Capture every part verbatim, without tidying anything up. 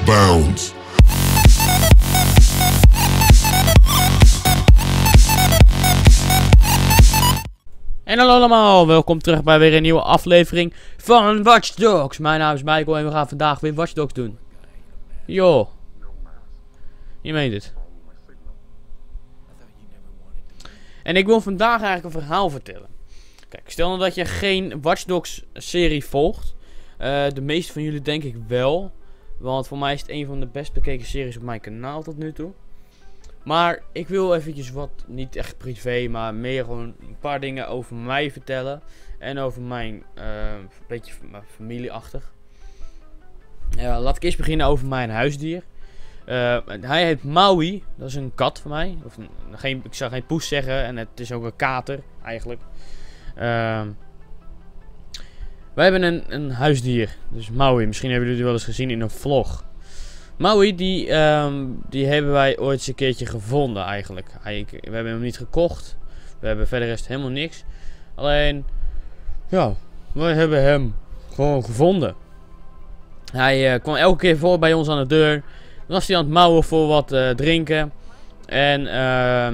bounds. En hallo allemaal, welkom terug bij weer een nieuwe aflevering van Watch Dogs. Mijn naam is Michael en we gaan vandaag weer Watch Dogs doen. Yo. Je meent het. En ik wil vandaag eigenlijk een verhaal vertellen. Kijk, stel nou dat je geen Watch Dogs serie volgt. Uh, de meeste van jullie denk ik wel. Want voor mij is het een van de best bekeken series op mijn kanaal tot nu toe. Maar ik wil eventjes wat, niet echt privé, maar meer gewoon een paar dingen over mij vertellen. En over mijn, uh, een beetje familieachtig. Uh, laat ik eerst beginnen over mijn huisdier. Uh, hij heet Maui, dat is een kat van mij. Of, geen, ik zou geen poes zeggen en het is ook een kater eigenlijk. Uh, wij hebben een, een huisdier, dus Maui. Misschien hebben jullie die wel eens gezien in een vlog. Maui, die, um, die hebben wij ooit eens een keertje gevonden eigenlijk. Hij, we hebben hem niet gekocht. We hebben verder rest helemaal niks. Alleen, ja, wij hebben hem gewoon gevonden. Hij uh, kwam elke keer voor bij ons aan de deur. Dan was hij aan het mouwen voor wat uh, drinken. En uh,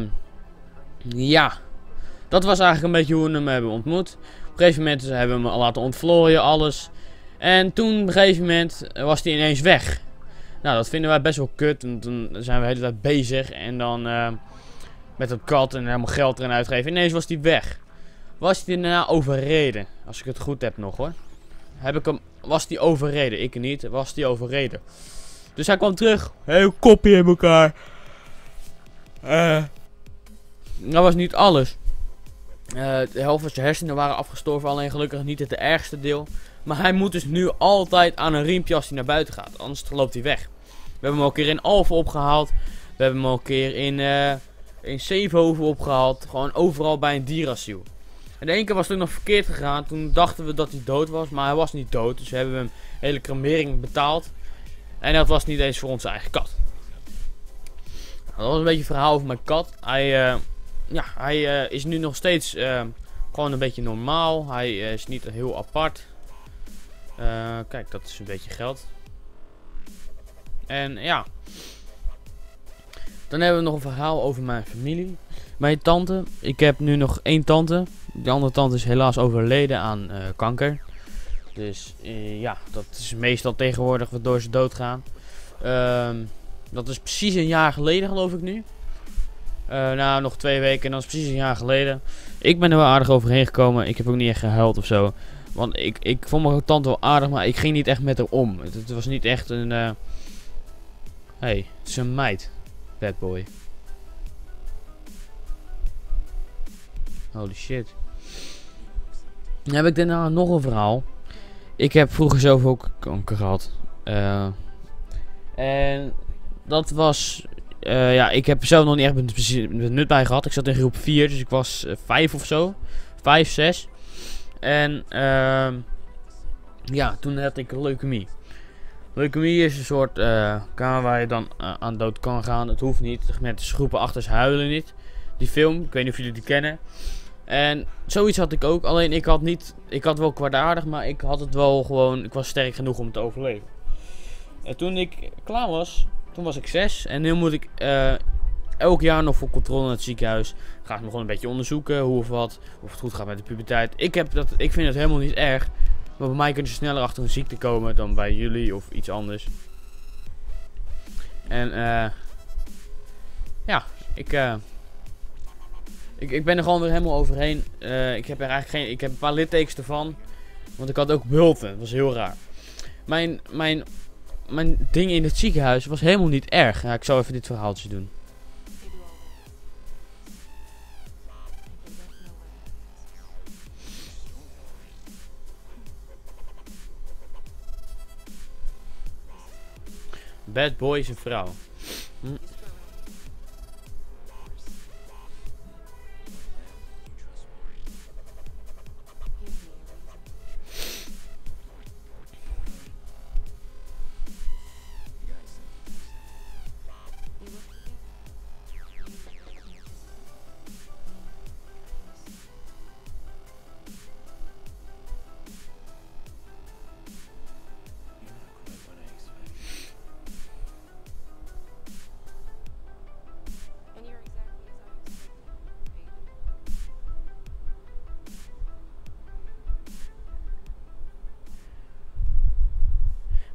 ja, dat was eigenlijk een beetje hoe we hem hebben ontmoet. Op een gegeven moment hebben we hem laten ontvlooien, alles. En toen op een gegeven moment was hij ineens weg. Nou, dat vinden wij best wel kut, want dan zijn we de hele tijd bezig en dan uh, met dat kat en helemaal geld erin uitgeven. Ineens was hij weg. Was hij daarna overreden? Als ik het goed heb nog hoor. Heb ik hem, was hij overreden? Ik niet, was hij overreden. Dus hij kwam terug, heel kopje in elkaar. Uh, dat was niet alles. Uh, de helft van zijn hersenen waren afgestorven, alleen gelukkig niet het ergste deel. Maar hij moet dus nu altijd aan een riempje als hij naar buiten gaat, anders loopt hij weg. We hebben hem al een keer in Alphen opgehaald. We hebben hem al een keer in, uh, in Zevenhoven opgehaald. Gewoon overal bij een dierasiel. En de ene keer was het ook nog verkeerd gegaan. Toen dachten we dat hij dood was, maar hij was niet dood. Dus we hebben hem hele cremering betaald. En dat was niet eens voor onze eigen kat. Dat was een beetje een verhaal over mijn kat. Hij, uh, ja, hij uh, is nu nog steeds uh, gewoon een beetje normaal. Hij uh, is niet heel apart. Uh, kijk, dat is een beetje geld. En ja. Dan hebben we nog een verhaal over mijn familie. Mijn tante. Ik heb nu nog één tante. De andere tante is helaas overleden aan uh, kanker. Dus uh, ja, dat is meestal tegenwoordig waardoor ze doodgaan. Uh, dat is precies een jaar geleden geloof ik nu. Uh, nou, nog twee weken en dat is precies een jaar geleden. Ik ben er wel aardig overheen gekomen. Ik heb ook niet echt gehuild of zo. Want ik, ik vond mijn tante wel aardig, maar ik ging niet echt met haar om. Het, het was niet echt een... Uh... Hey, het is een meid. Bad boy. Holy shit. Dan heb ik daarna nog een verhaal. Ik heb vroeger zelf ook kanker gehad. Uh, en dat was... Uh, ja, ik heb zelf nog niet echt benut bij gehad. Ik zat in groep vier, dus ik was uh, vijf of zo. vijf, zes. En uh, ja, toen had ik leukemie. Leukemie is een soort uh, kamer waar je dan uh, aan dood kan gaan. Het hoeft niet. Met groepen achters huilen niet. Die film, ik weet niet of jullie die kennen. En zoiets had ik ook. Alleen ik had niet, ik had wel kwaadaardig, maar ik had het wel gewoon, ik was sterk genoeg om te overleven. En toen ik klaar was, toen was ik zes. En nu moet ik uh, elk jaar nog voor controle naar het ziekenhuis. Ga ik me gewoon een beetje onderzoeken hoe of wat. Of het goed gaat met de puberteit. Ik, heb dat, ik vind het helemaal niet erg. Maar bij mij kun je sneller achter een ziekte komen dan bij jullie of iets anders. En uh, ja, ik, uh, ik, ik ben er gewoon weer helemaal overheen. Uh, ik heb er eigenlijk geen, ik heb een paar littekens ervan. Want ik had ook bulten, dat was heel raar. Mijn, mijn, mijn ding in het ziekenhuis was helemaal niet erg. Ja, ik zal even dit verhaaltje doen. Bad boy is een vrouw. Hm.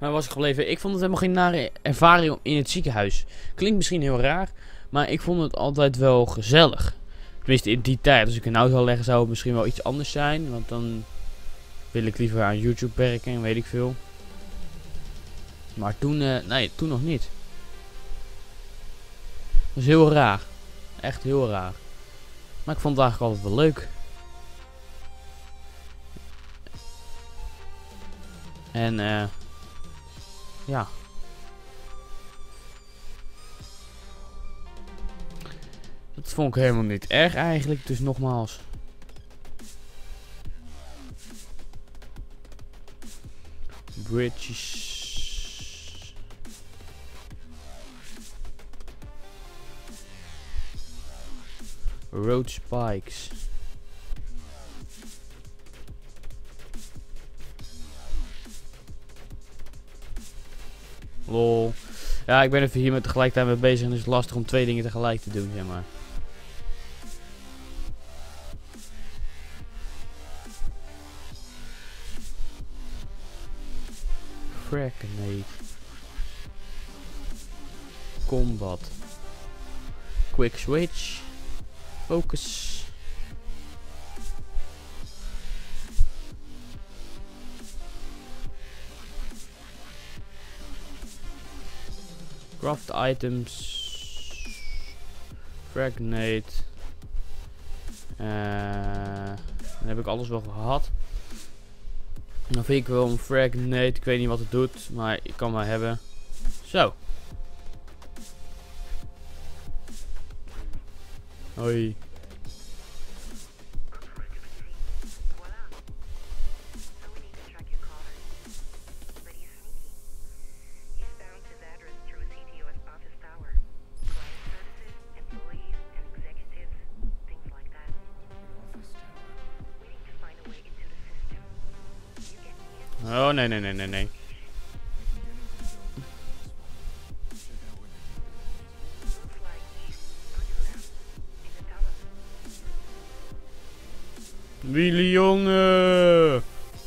waar was ik gebleven? Ik vond het helemaal geen nare ervaring om in het ziekenhuis. Klinkt misschien heel raar, maar ik vond het altijd wel gezellig. Tenminste in die tijd. Als ik een auto zou leggen zou het misschien wel iets anders zijn. Want dan wil ik liever aan YouTube werken en weet ik veel. Maar toen, uh, nee, toen nog niet. Dat was heel raar. Echt heel raar. Maar ik vond het eigenlijk altijd wel leuk. En eh... Uh, ja. Dat vond ik helemaal niet erg eigenlijk. Dus nogmaals. Bridges. Road spikes. Lol. Ja, ik ben even hier met tegelijkertijd mee bezig en het is lastig om twee dingen tegelijk te doen, zeg maar. Fragmentate. Combat. Quick switch. Focus. Craft items. Fragmentate. Uh, dan heb ik alles wel gehad. Dan vind ik wel een fragmentate. Ik weet niet wat het doet, maar ik kan maar hebben. Zo. Hoi. Oh nee nee nee nee nee. Willy jongen.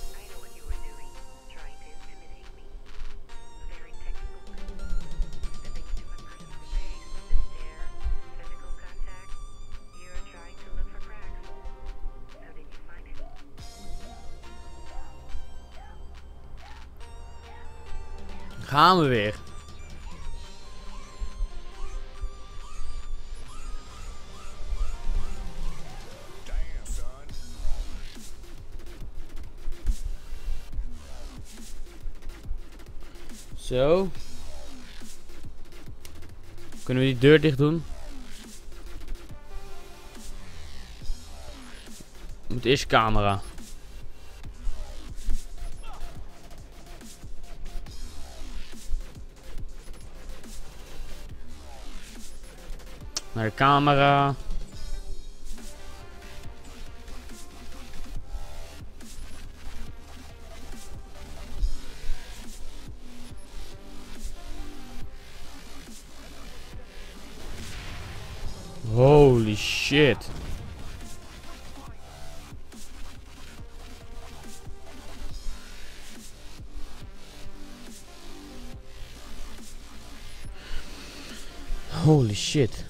Gaan we weer. Zo. Kunnen we die deur dicht doen? Moet eerst camera. Naar de camera. Holy shit. Holy shit.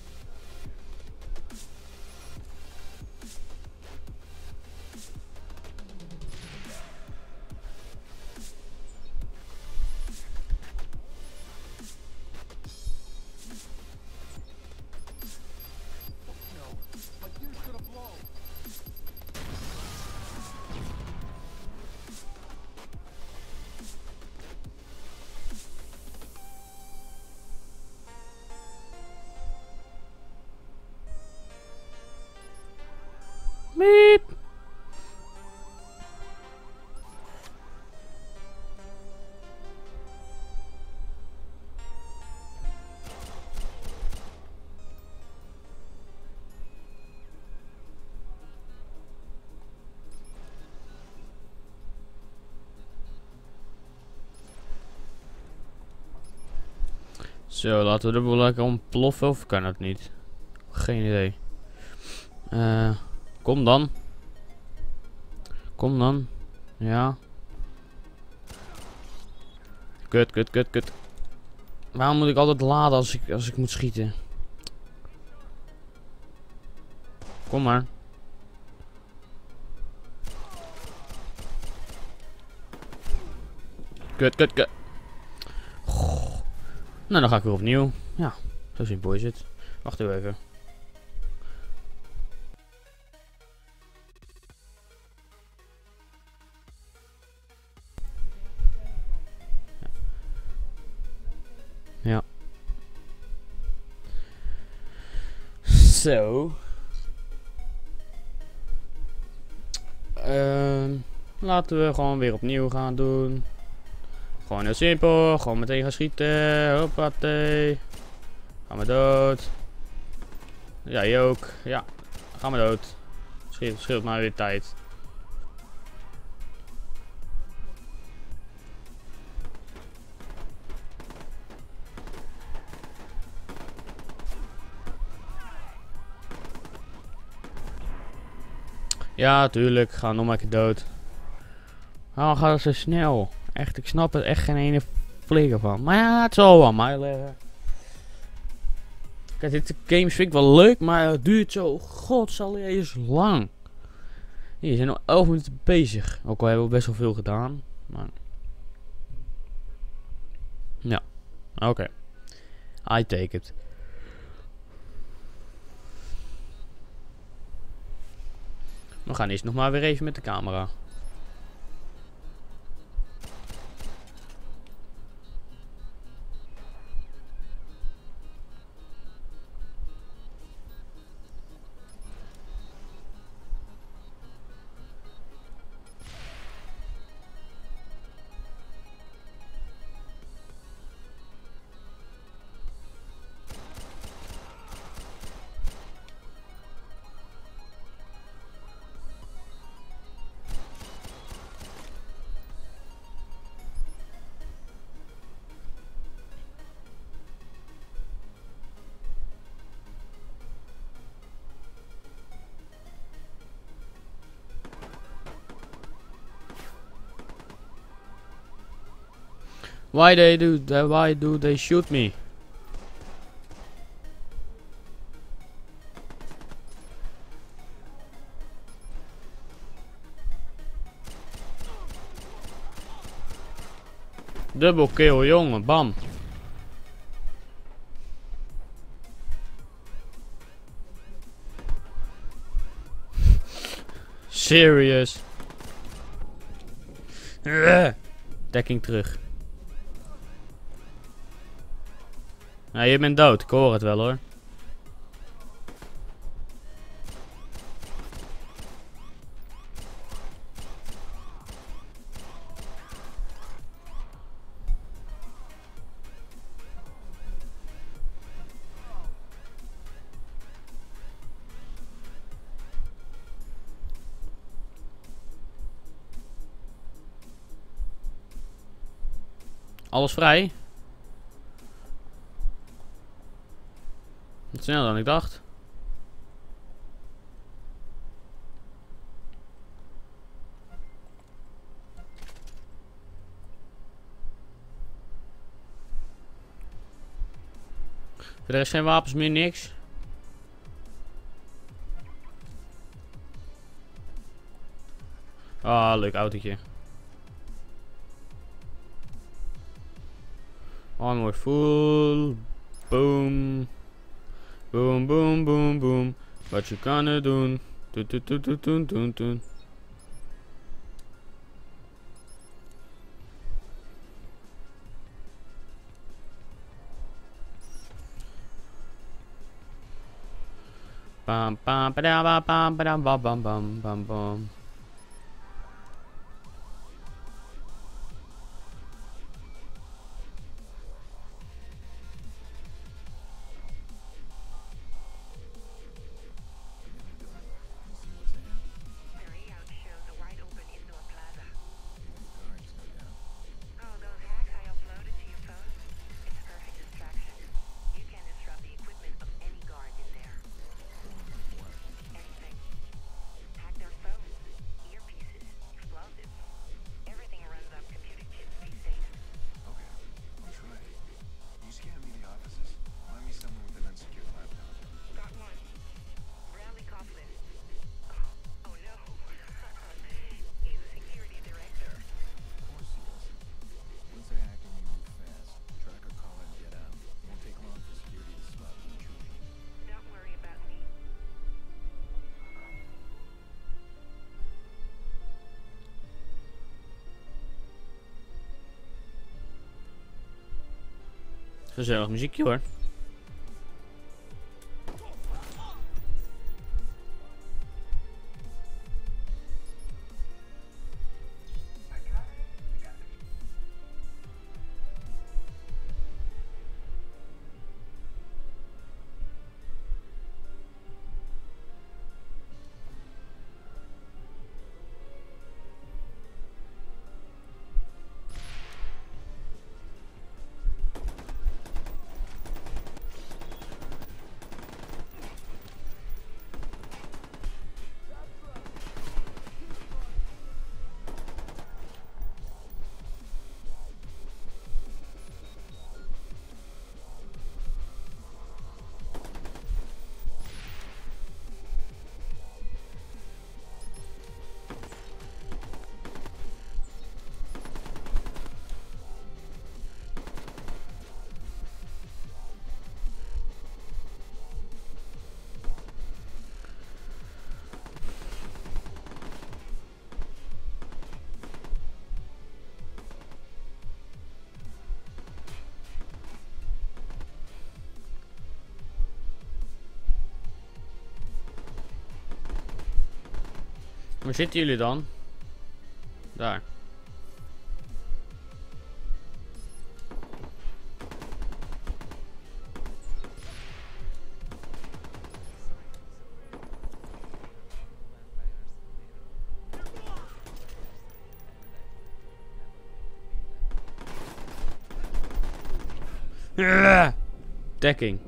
Miep. Zo, laten we er wel lekker ontploffen, of kan dat niet? Geen idee. Uh, kom dan. Kom dan. Ja. Kut, kut, kut, kut. Waarom moet ik altijd laden als ik, als ik moet schieten? Kom maar. Kut, kut, kut. Goh. Nou, dan ga ik weer opnieuw. Ja, zo simpel is het. Wacht even. Ja. Zo. Uh, laten we gewoon weer opnieuw gaan doen. Gewoon heel simpel. Gewoon meteen gaan schieten. Hoppatee. Ga maar dood. Jij ook. Ja. Ga maar dood. Scheelt, scheelt maar weer tijd. Ja, tuurlijk. Ga nog maar een keer dood. Waarom gaat het zo snel? Echt, ik snap er echt geen ene flikker van. Maar ja, het zal wel mij liggen. Kijk, dit games vind ik wel leuk, maar het duurt zo godsalereus lang. Hier, we zijn nog elf minuten bezig. Ook al hebben we best wel veel gedaan. Maar... ja, oké. Okay. I take it. We gaan eerst nog maar weer even met de camera. Why they do that? Why do they shoot me? Double kill, jongen, bam. Serious. Dekking terug. Nou, je bent dood. Ik hoor het wel hoor. Alles vrij? Wat sneller dan ik dacht. Er is geen wapens meer, niks. Ah, leuk autootje. Armor full. Boom. Boom, boom, boom, boom. Wat je kan doen. Doen, doen, doen, doen, doen, doen, doen. Bam, bam, bam, bam, bam, bam, bam, bam, bam, bam. Gezellig muziekje hoor. Waar zitten jullie dan? Daar. Uh, dekking.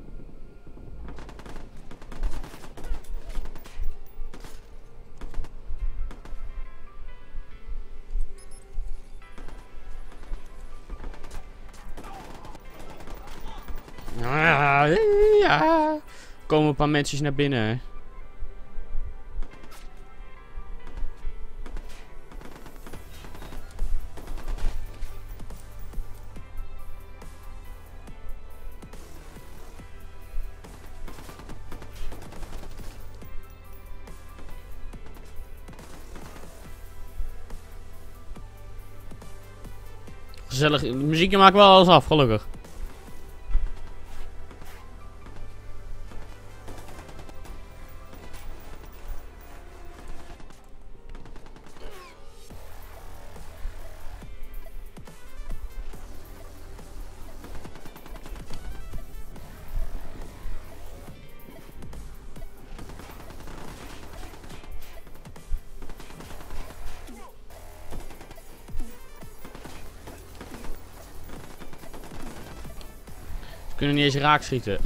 Ja, ja. Komen een paar mensen naar binnen, hè. Gezellig, de muziekje maakt wel alles af, gelukkig. We kunnen niet eens raak schieten.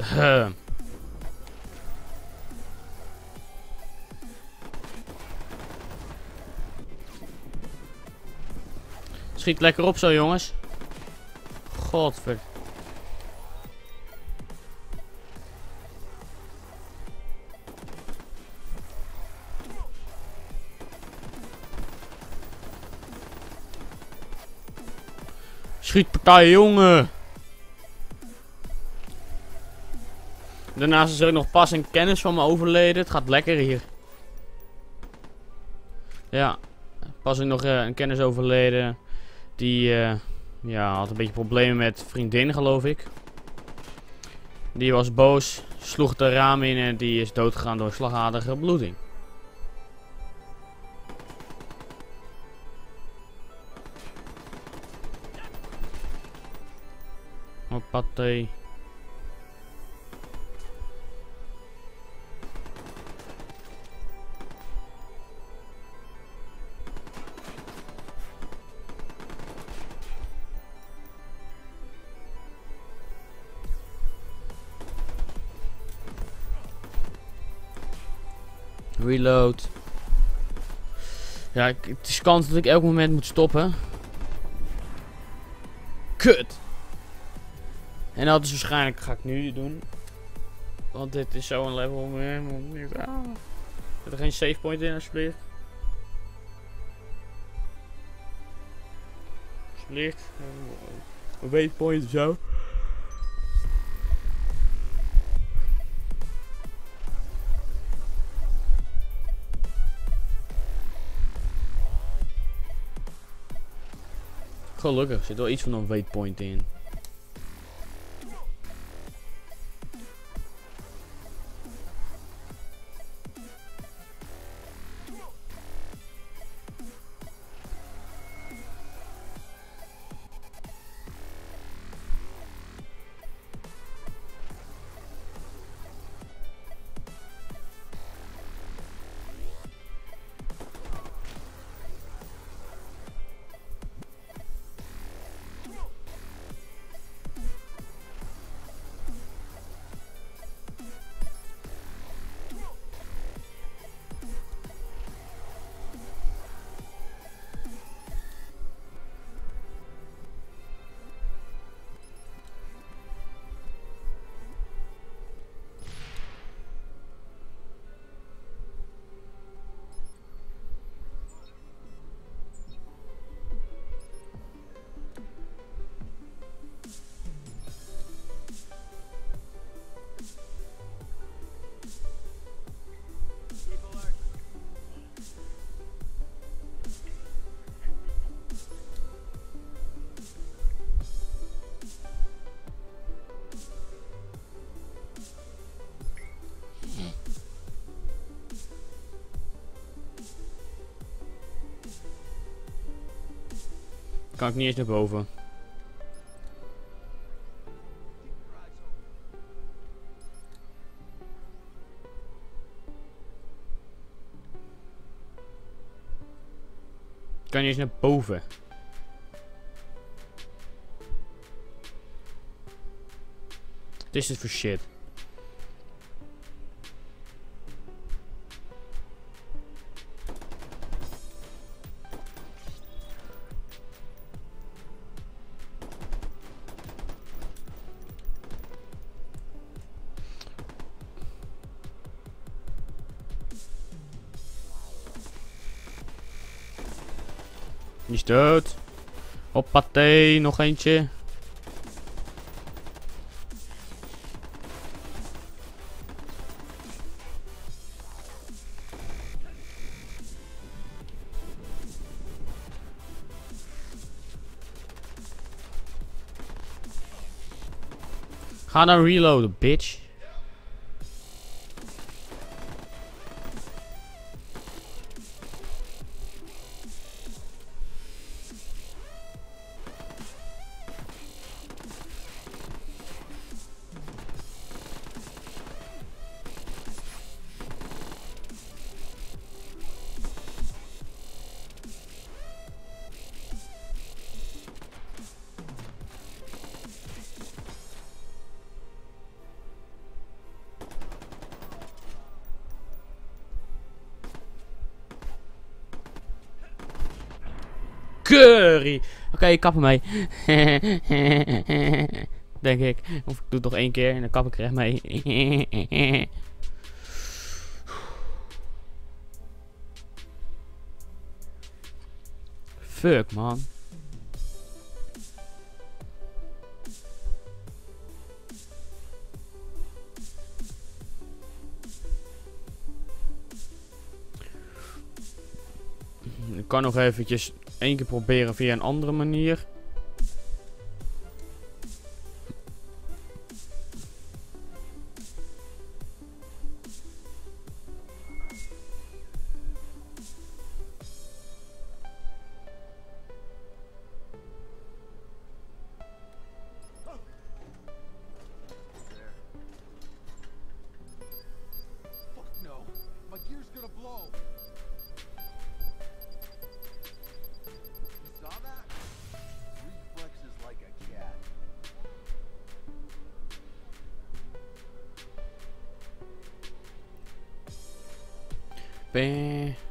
Schiet lekker op zo, jongens. Godver. Schietpartij, jongen. Daarnaast is er ook nog pas een kennis van me overleden. Het gaat lekker hier. Ja, pas ook nog uh, een kennis overleden. Die uh, ja, had een beetje problemen met vriendin, geloof ik. Die was boos, sloeg de raam in en die is doodgegaan door slagaderige bloeding. Hoppatee. Reload. Ja, ik, het is kans dat ik elk moment moet stoppen. Kut! En dat is waarschijnlijk, ga ik nu doen. Want dit is zo'n level meer. Ah. Zit er geen save point in, alsjeblieft? Alsjeblieft. Een waypoint of zo. Gelukkig, er zit wel iets van een waypoint in. kan ik niet eens naar boven. Ik kan niet eens naar boven. Wat is dit voor shit? Die is dood. Hoppatee, nog eentje. Ga dan reloaden, bitch. Curry. Oké, okay, ik kap ermee. Denk ik. Of ik doe het nog één keer en dan kap ik er echt mee. Fuck, man. Ik kan nog eventjes één keer proberen via een andere manier. Bam.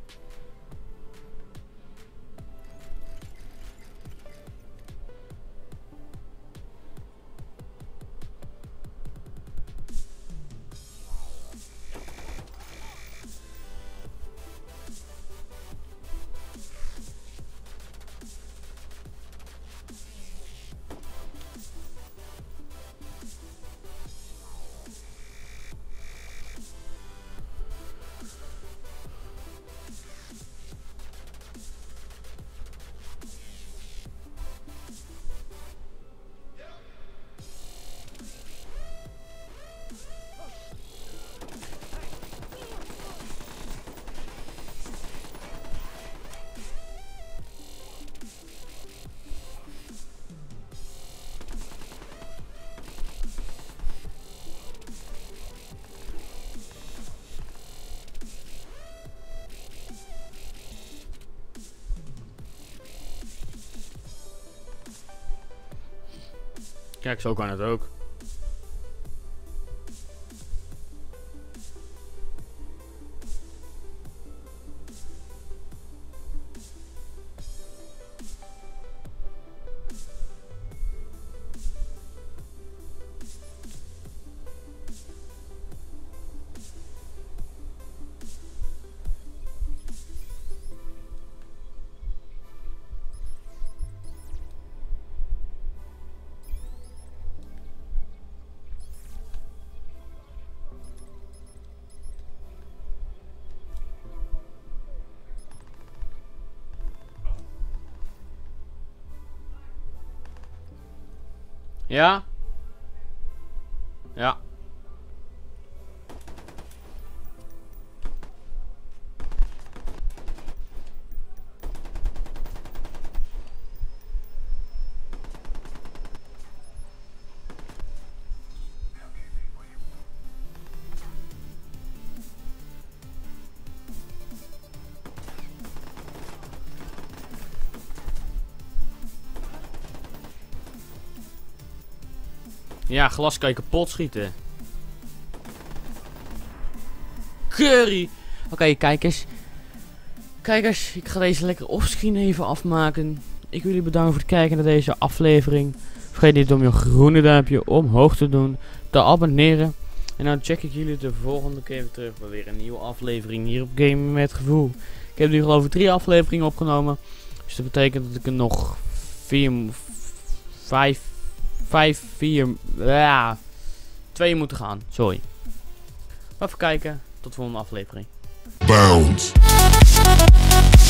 Kijk, zo kan het ook. Ja? Ja. Ja, glas kan je kapot schieten. Curry! Oké, okay, kijkers. Kijkers, ik ga deze lekker offscreen even afmaken. Ik wil jullie bedanken voor het kijken naar deze aflevering. Vergeet niet om je groene duimpje omhoog te doen. Te abonneren. En dan check ik jullie de volgende keer weer terug bij weer een nieuwe aflevering hier op Gaming met Gevoel. Ik heb nu geloof ik drie afleveringen opgenomen. Dus dat betekent dat ik er nog vier, vijf, vijf, vier, ja, twee moeten gaan. Sorry. Even kijken. Tot de volgende aflevering. Bounce.